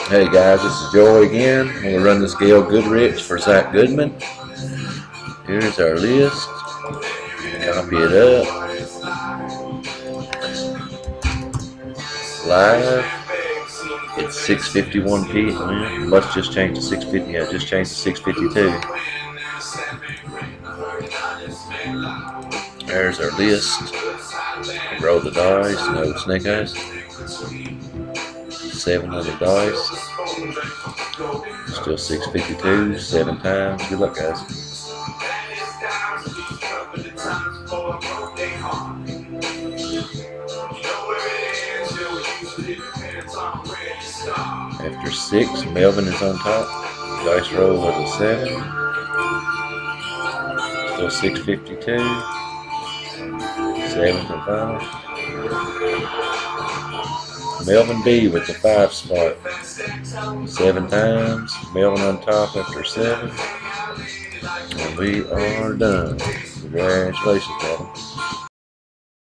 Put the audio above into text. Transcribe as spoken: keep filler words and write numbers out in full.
Hey guys, this is Joey again. I'm going to run this Gail Goodrich for Zach Goodman. Here's our list. Copy it up. Live. It's six fifty-one p m Well, must just change to six fifty. Yeah, just changed to six fifty-two. There's our list. Roll the dice. No snake eyes. Seven on the dice. Still six fifty-two. Seven times. Good luck, guys. After six, Melvin is on top. Dice roll was a seven. Still six fifty-two. Seventh and final. Melvin B with the five spot. Seven times. Melvin on top after seven. And we are done. Congratulations, Melvin.